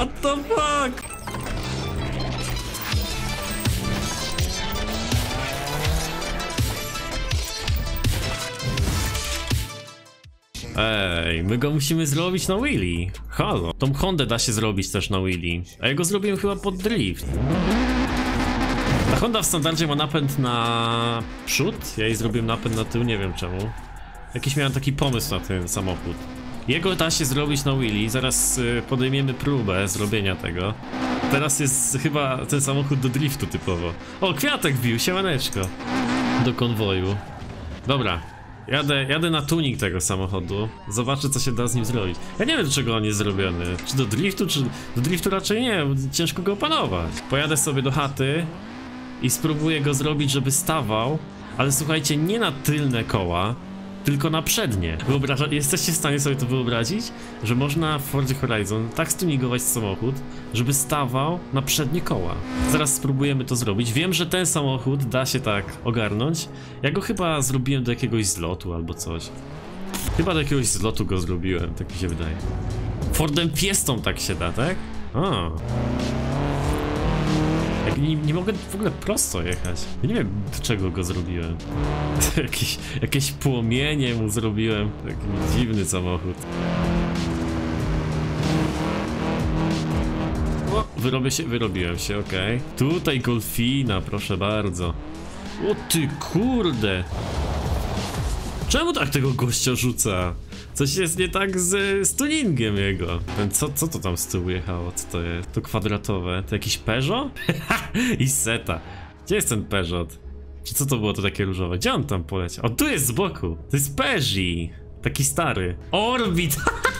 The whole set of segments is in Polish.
What the fuck? Ej, my go musimy zrobić na wheelie. Halo. Tą Hondę da się zrobić też na wheelie. A ja go zrobiłem chyba pod drift. Ta Honda w standardzie ma napęd na przód. Ja jej zrobiłem napęd na tył, nie wiem czemu. Jakiś miałem taki pomysł na ten samochód. Jego da się zrobić na wheelie. Zaraz podejmiemy próbę zrobienia tego. Teraz jest chyba ten samochód do driftu typowo. O, kwiatek wbił, siemaneczko. Do konwoju. Dobra. Jadę na tuning tego samochodu. Zobaczę, co się da z nim zrobić. Ja nie wiem, do czego on jest zrobiony. Czy do driftu, czy... Do driftu raczej nie, ciężko go opanować. Pojadę sobie do chaty i spróbuję go zrobić, żeby stawał. Ale słuchajcie, nie na tylne koła, tylko na przednie. Jesteście w stanie sobie to wyobrazić? Że można w Forzie Horizon tak stuningować samochód, żeby stawał na przednie koła. Zaraz spróbujemy to zrobić. Wiem, że ten samochód da się tak ogarnąć. Ja go chyba zrobiłem do jakiegoś zlotu albo coś. Chyba do jakiegoś zlotu go zrobiłem, tak mi się wydaje. Fordem Fiestą tak się da, tak? A. Nie mogę w ogóle prosto jechać. Ja nie wiem, do czego go zrobiłem. Jakieś płomienie mu zrobiłem. Taki dziwny samochód. O, wyrobiłem się, okej. Tutaj Golfina, proszę bardzo. O ty kurde. Czemu tak tego gościa rzuca? Coś jest nie tak z tuningiem jego. Co to tam z tyłu jechało? Co to jest? To kwadratowe. To jakiś Peugeot? I seta. Gdzie jest ten Peugeot? Czy co to było to takie różowe? Gdzie on tam poleciał? O, tu jest z boku. To jest Peugeot. Taki stary. Orbit!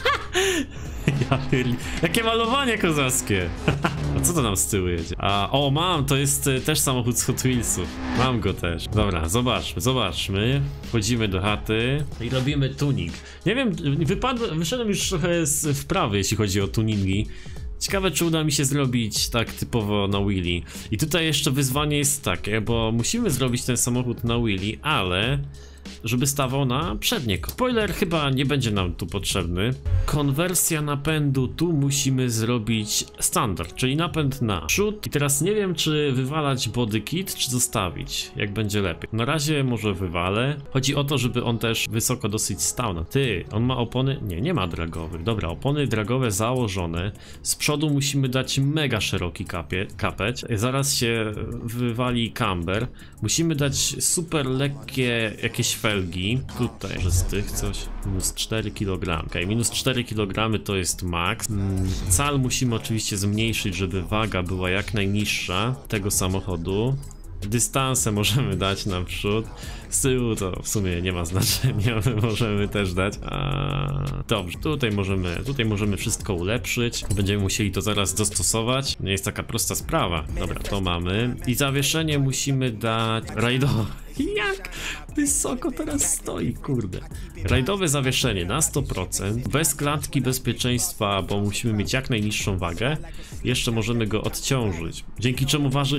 Ja pierli. Jakie malowanie kozackie. A co to nam z tyłu jedzie? O, mam, to jest też samochód z Hot Wheelsów. Mam go też. Dobra, zobaczmy. Wchodzimy do chaty i robimy tuning. Nie wiem, wyszedłem już trochę w wprawy, jeśli chodzi o tuningi. Ciekawe, czy uda mi się zrobić tak typowo na wheelie. I tutaj jeszcze wyzwanie jest takie, bo musimy zrobić ten samochód na wheelie, ale... żeby stawał na przednie. Spoiler chyba nie będzie nam tu potrzebny. Konwersja napędu tu musimy zrobić standard, czyli napęd na przód. I teraz nie wiem, czy wywalać body kit, czy zostawić, jak będzie lepiej. Na razie może wywalę. Chodzi o to, żeby on też wysoko dosyć stał. On ma opony... Nie ma dragowych. Dobra, opony dragowe założone. Z przodu musimy dać mega szeroki kapeć. Zaraz się wywali camber. Musimy dać super lekkie jakieś felgi. Tutaj, że z tych coś. Minus 4 kg. Ok, minus 4 kg to jest max. Cal musimy oczywiście zmniejszyć, żeby waga była jak najniższa tego samochodu. Dystanse możemy dać naprzód. Z tyłu to w sumie nie ma znaczenia, możemy też dać. Dobrze, tutaj możemy wszystko ulepszyć. Będziemy musieli to zaraz dostosować. Nie jest taka prosta sprawa. Dobra, to mamy. I zawieszenie musimy dać rajdowe. Jak wysoko teraz stoi, kurde. Rajdowe zawieszenie na 100%. Bez klatki bezpieczeństwa, bo musimy mieć jak najniższą wagę. Jeszcze możemy go odciążyć. Dzięki czemu waży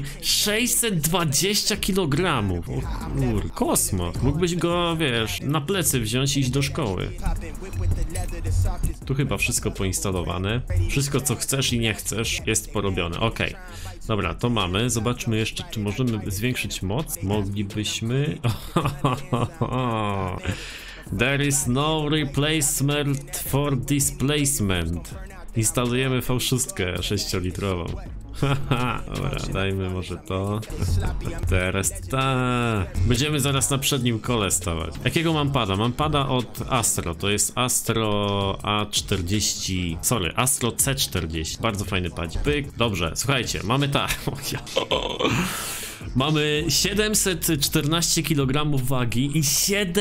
620 kg. O kurde, kosmos. Mógłbyś go, wiesz, na plecy wziąć i iść do szkoły. Tu chyba wszystko poinstalowane. Wszystko, co chcesz i nie chcesz, jest porobione. Ok. Dobra, to mamy. Zobaczmy jeszcze, czy możemy zwiększyć moc. Moglibyśmy... There is no replacement for displacement. Instalujemy V6 6-litrową. Dobra, dajmy może to. Teraz będziemy zaraz na przednim kole stawać. Jakiego mam pada? Mam pada od Astro. To jest Astro A40. Sorry, Astro C40. Bardzo fajny padzik. Pyk. Dobrze, słuchajcie, mamy tak. Mamy 714 kg wagi i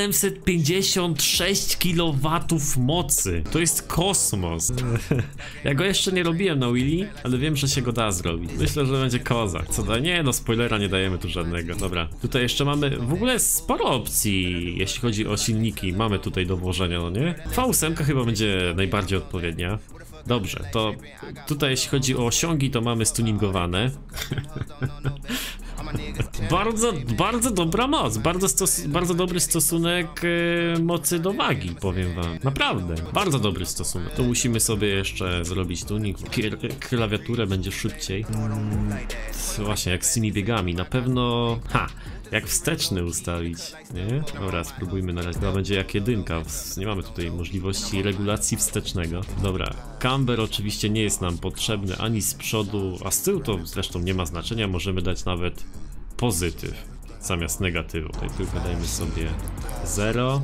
756 kW mocy. To jest kosmos. Ja go jeszcze nie robiłem na wheelie, ale wiem, że się go da zrobić. Myślę, że będzie kozak. Co da? Nie, no spoilera nie dajemy tu żadnego. Dobra, tutaj jeszcze mamy w ogóle sporo opcji, jeśli chodzi o silniki. Mamy tutaj do włożenia, no nie? V8 chyba będzie najbardziej odpowiednia. Dobrze, to tutaj jeśli chodzi o osiągi, to mamy stuningowane. bardzo dobra moc, bardzo dobry stosunek mocy do wagi, powiem wam. Naprawdę, bardzo dobry stosunek. To musimy sobie jeszcze zrobić tunik, klawiaturę będzie szybciej. Właśnie, jak z tymi biegami, na pewno... Jak wsteczny ustawić, nie? Dobra, spróbujmy na razie. To będzie jak jedynka. Nie mamy tutaj możliwości regulacji wstecznego. Dobra, camber oczywiście nie jest nam potrzebny ani z przodu, a z tyłu to zresztą nie ma znaczenia. Możemy dać nawet pozytyw zamiast negatywu. Tutaj tylko dajmy sobie 0.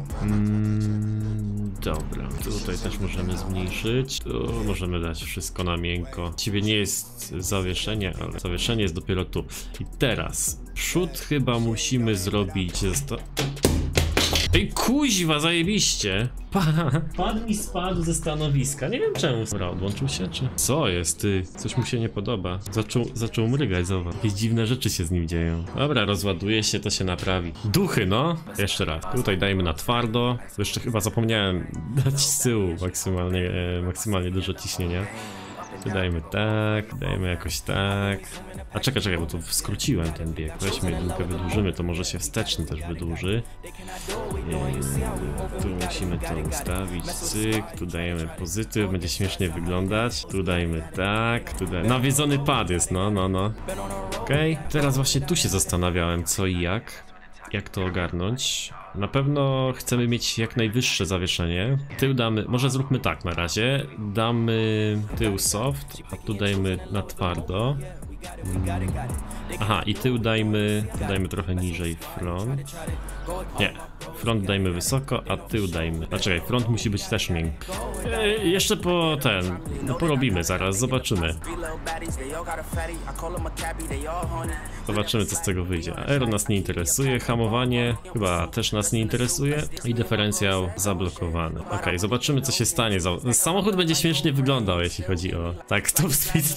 Dobra, tutaj też możemy zmniejszyć. Tu możemy dać wszystko na miękko. Właściwie nie jest zawieszenie, ale zawieszenie jest dopiero tu. I teraz przód chyba musimy zrobić. Ej, kuźwa, zajebiście! Padł mi spadł ze stanowiska. Nie wiem czemu. Dobra, odłączył się, czy? Co jest, ty? Coś mu się nie podoba. Zaczął mrygać, zobacz. Jakieś dziwne rzeczy się z nim dzieją. Dobra, rozładuje się, to się naprawi. Duchy, no! Jeszcze raz. Tutaj dajmy na twardo. Jeszcze chyba zapomniałem dać z tyłu maksymalnie dużo ciśnienia. Tu dajmy tak, dajmy jakoś tak. A czekaj, bo tu skróciłem ten bieg. Weźmy jedynkę, wydłużymy, to może się wsteczny też wydłuży. Tu musimy to ustawić, cyk, tu dajemy pozytyw, będzie śmiesznie wyglądać. Tu dajmy tak, tu dajmy... Nawiedzony pad jest, no. Okej, teraz właśnie tu się zastanawiałem co i jak to ogarnąć. Na pewno chcemy mieć jak najwyższe zawieszenie. Tył damy, może zróbmy tak na razie. Damy tył soft, a tu dajmy na twardo. Aha, i tył dajmy trochę niżej front. Nie, front dajmy wysoko, a tył dajmy... A czekaj, front musi być też miękki. Jeszcze porobimy zaraz, zobaczymy. Zobaczymy co z tego wyjdzie. Aero nas nie interesuje, hamowanie chyba też nas nie interesuje i dyferencjał zablokowany. Okej, zobaczymy co się stanie. Samochód będzie śmiesznie wyglądał jeśli chodzi o... Tak, top speed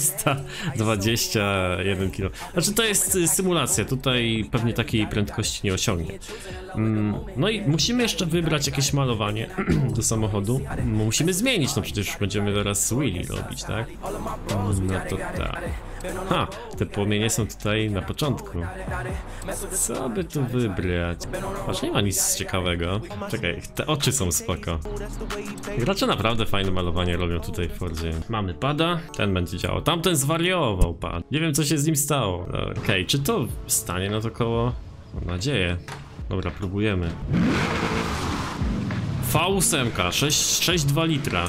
421 km. Znaczy to jest symulacja, tutaj pewnie takiej prędkości nie osiągnie. No i musimy jeszcze wybrać jakieś malowanie do samochodu. Musimy zmienić, no przecież będziemy teraz wheelie robić, tak? No to tak. Te płomienie są tutaj na początku. Co by tu wybrać? Aż nie ma nic ciekawego. Czekaj, te oczy są spoko. Gracze naprawdę fajne malowanie robią tutaj w Fordzie. Mamy pada, ten będzie działał. Tamten zwariował pad. Nie wiem co się z nim stało. Okej, czy to stanie na to koło? Mam nadzieję. Dobra, próbujemy. V8, 6,2 litra.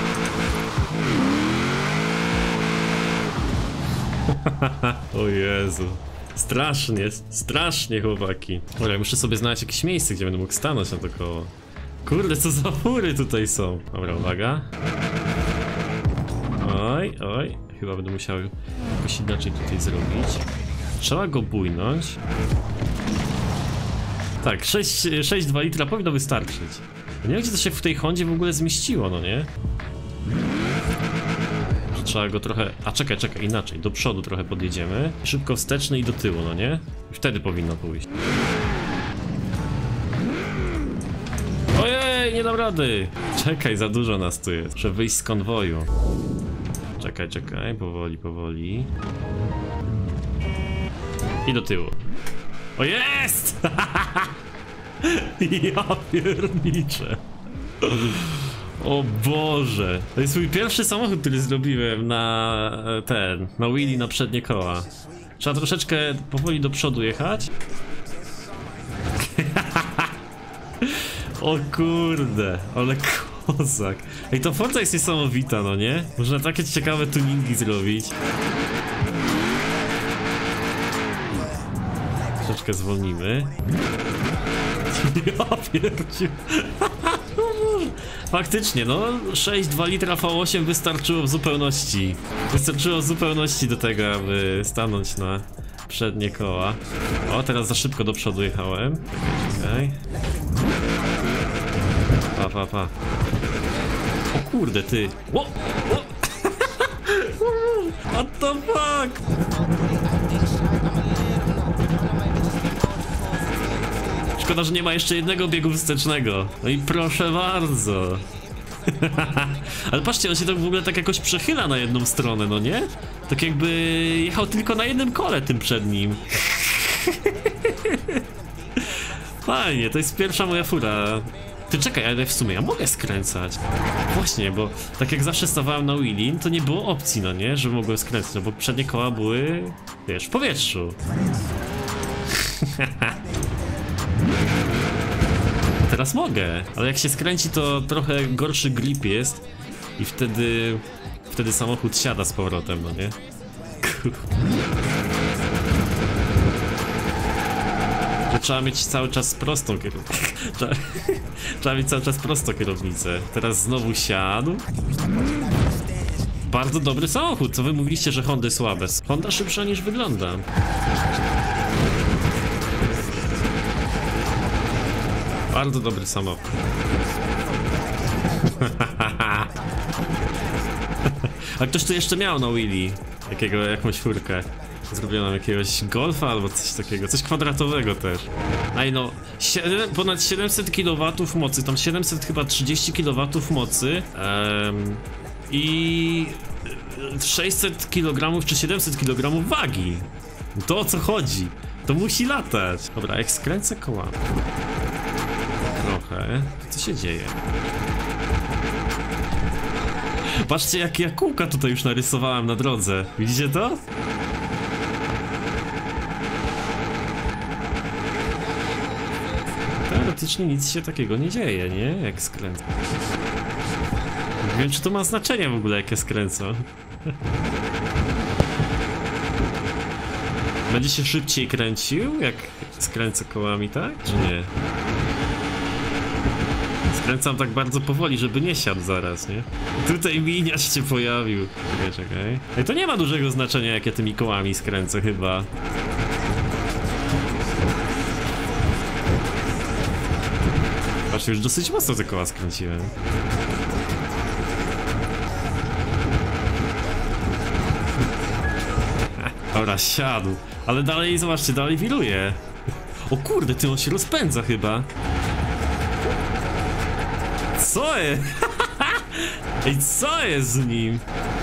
O Jezu. Strasznie chłopaki. Dobra, muszę sobie znaleźć jakieś miejsce, gdzie będę mógł stanąć na to koło. Kurde, co za fury tutaj są. Dobra, uwaga. Oj, chyba będę musiał jakoś inaczej tutaj zrobić. Trzeba go bujnąć. Tak, 6,2 litra powinno wystarczyć. Nie wiem, gdzie to się w tej Hondzie w ogóle zmieściło, no nie? Trzeba go trochę... A czekaj, inaczej. Do przodu trochę podjedziemy. Szybko wsteczny i do tyłu, no nie? I wtedy powinno pójść. Ojej, nie dam rady! Czekaj, za dużo nas tu jest. Muszę wyjść z konwoju. Czekaj, powoli. I do tyłu. O, jest! Ja pierniczę. O Boże. To jest mój pierwszy samochód, który zrobiłem na wheelie na przednie koła. Trzeba troszeczkę powoli do przodu jechać. O kurde, ale kozak. Ej, to Forza jest niesamowita, no nie? Można takie ciekawe tuningi zrobić. Troszeczkę zwolnimy. Ja pierdziu. Faktycznie, no 6,2 litra V8 wystarczyło w zupełności. Wystarczyło w zupełności do tego, aby stanąć na przednie koła. O, teraz za szybko do przodu jechałem. Czekaj. Pa. O kurde, ty. O! What the fuck? Szkoda, że nie ma jeszcze jednego biegu wstecznego. No i proszę bardzo. Ale patrzcie, on się tak w ogóle tak jakoś przechyla na jedną stronę, no nie? Tak jakby jechał tylko na jednym kole tym przednim. Fajnie, to jest pierwsza moja fura. Ty czekaj, ale w sumie ja mogę skręcać. Właśnie, bo tak jak zawsze stawałem na wheelie, to nie było opcji, no nie, że mogłem skręcać, no bo przednie koła były, wiesz, w powietrzu. Teraz mogę, ale jak się skręci, to trochę gorszy grip jest i wtedy samochód siada z powrotem, no nie? Trzeba mieć cały czas prostą kierownicę. Trzeba mieć cały czas prostą kierownicę. Teraz znowu siadł. Bardzo dobry samochód. Co wy mówiliście, że Hondy słabe? Honda szybsza niż wygląda. Bardzo dobry samochód. A ktoś tu jeszcze miał na wheelie jakąś furkę. Zrobiono jakiegoś golfa albo coś takiego, coś kwadratowego też. Aj no, ponad 700 kW mocy, tam 700 chyba 30 kW mocy i 600 kg czy 700 kg wagi. To o co chodzi? To musi latać. Dobra, jak skręcę kołami trochę, co się dzieje? Patrzcie, jakie ja kółka tutaj już narysowałem na drodze. Widzicie to? Teoretycznie nic się takiego nie dzieje, nie? Jak skręcę. Nie wiem, czy to ma znaczenie w ogóle, jak ja skręcę. Będzie się szybciej kręcił, jak skręcę kołami, tak? Czy nie? Skręcam tak bardzo powoli, żeby nie siadł zaraz, nie? Tutaj miniarz się pojawił. Czekaj. Ej, to nie ma dużego znaczenia, jak ja tymi kołami skręcę chyba. Patrz, już dosyć mocno te koła skręciłem. Dobra, siadł. Ale dalej, zobaczcie, dalej wiruje. O kurde, ty, on się rozpędza chyba. Co jest? Ej, co jest z nim?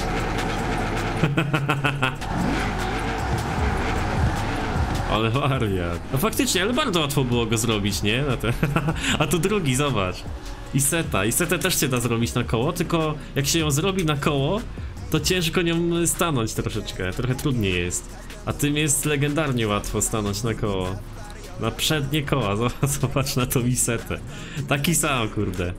Ale wariat. No faktycznie, ale bardzo łatwo było go zrobić, nie? A tu drugi, zobacz. Isetę też się da zrobić na koło, tylko jak się ją zrobi na koło, to ciężko nią stanąć troszeczkę, trochę trudniej jest. A tym jest legendarnie łatwo stanąć na koło. Na przednie koła, zobacz na tą Isetę. Taki sam, kurde.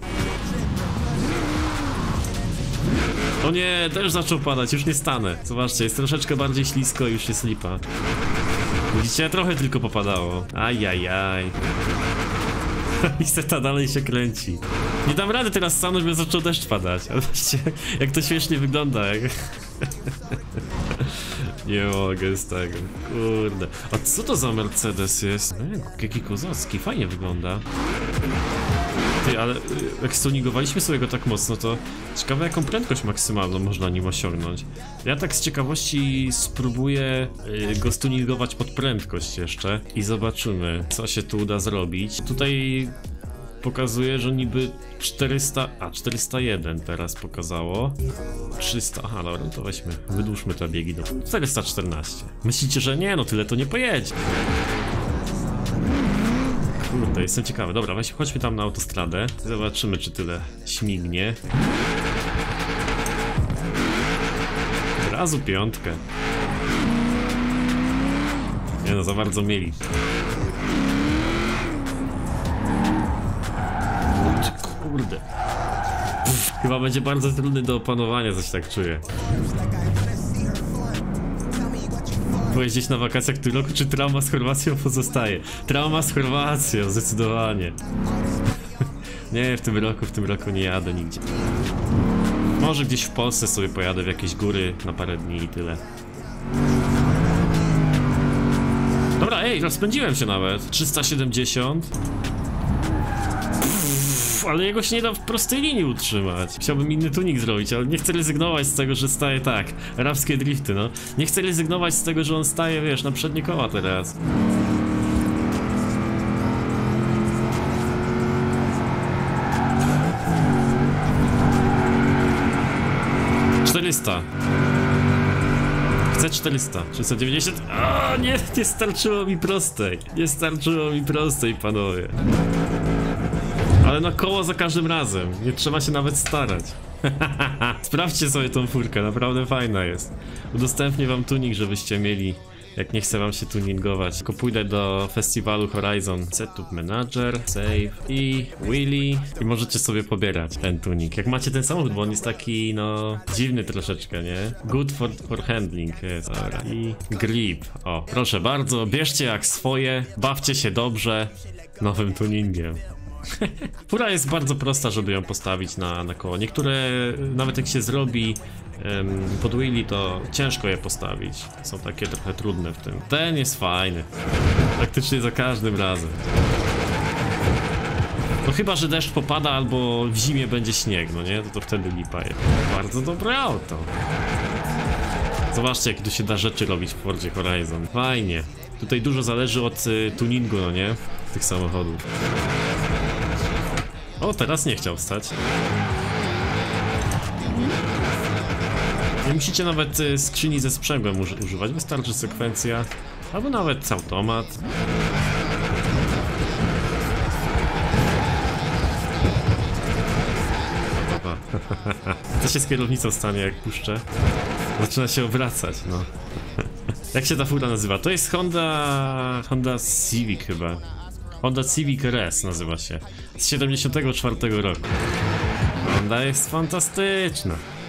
O nie, też zaczął padać, już nie stanę. Zobaczcie, jest troszeczkę bardziej ślisko i już jest lipa. Widzicie, trochę tylko popadało. Ajajaj. Iseta dalej się kręci. Nie dam rady teraz stanąć, bo zaczął deszcz padać. Ale zobaczcie, jak to śmiesznie wygląda. Nie mogę z tego. Kurde. A co to za Mercedes jest? Jaki kozacki, fajnie wygląda. Ty, ale jak stuningowaliśmy sobie go tak mocno, to ciekawe, jaką prędkość maksymalną można nim osiągnąć. Ja tak z ciekawości spróbuję go stuningować pod prędkość jeszcze i zobaczymy, co się tu uda zrobić. Tutaj pokazuje, że niby 400, 401 teraz pokazało. 300, aha, dobra, to weźmy, wydłużmy te biegi do 414. Myślicie, że nie? No tyle to nie pojedzie. Kurde, jestem ciekawy. Dobra, chodźmy tam na autostradę. Zobaczymy, czy tyle śmignie. Od razu piątkę. Nie no, za bardzo mieli. Kurde. Chyba będzie bardzo trudny do opanowania, coś tak czuję. Pojeździć na wakacjach w tym roku, czy trauma z Chorwacją pozostaje? Trauma z Chorwacją, zdecydowanie. Nie, w tym roku nie jadę nigdzie. Może gdzieś w Polsce sobie pojadę w jakieś góry na parę dni i tyle. Dobra, ej, rozpędziłem się nawet. 370. Ale jego się nie da w prostej linii utrzymać. Chciałbym inny tuning zrobić, ale nie chcę rezygnować z tego, że staje tak. Arabskie drifty, no. Nie chcę rezygnować z tego, że on staje, wiesz, na przednie koła teraz. C400, 390. O, nie starczyło mi prostej. Nie starczyło mi prostej, panowie. Ale na koło za każdym razem. Nie trzeba się nawet starać. Sprawdźcie sobie tą furkę, naprawdę fajna jest. Udostępnię wam tuning, żebyście mieli, jak nie chce wam się tuningować. Tylko pójdę do festiwalu Horizon. Setup Manager, Save i Wheelie. I możecie sobie pobierać ten tuning. Jak macie ten samochód, bo on jest taki, no, dziwny troszeczkę, nie? Good for handling jest. Dobra. I grip. O, proszę bardzo, bierzcie jak swoje, bawcie się dobrze nowym tuningiem. Fura jest bardzo prosta, żeby ją postawić na koło. Niektóre, nawet jak się zrobi pod wheelie, to ciężko je postawić. Są takie trochę trudne w tym. Ten jest fajny. Praktycznie za każdym razem. No chyba, że deszcz popada albo w zimie będzie śnieg, no nie? To wtedy lipa jest. Bardzo dobre auto. Zobaczcie, jak tu się da rzeczy robić w Fordzie Horizon. Fajnie. Tutaj dużo zależy od tuningu, no nie? Tych samochodów. O, teraz nie chciał wstać. Nie musicie nawet skrzyni ze sprzęgłem używać, wystarczy sekwencja, albo nawet automat. Co się z kierownicą stanie, jak puszczę? Zaczyna się obracać, no. Jak się ta fura nazywa? To jest Honda Civic chyba. Honda Civic RS nazywa się. Z 74 roku. Honda jest fantastyczna.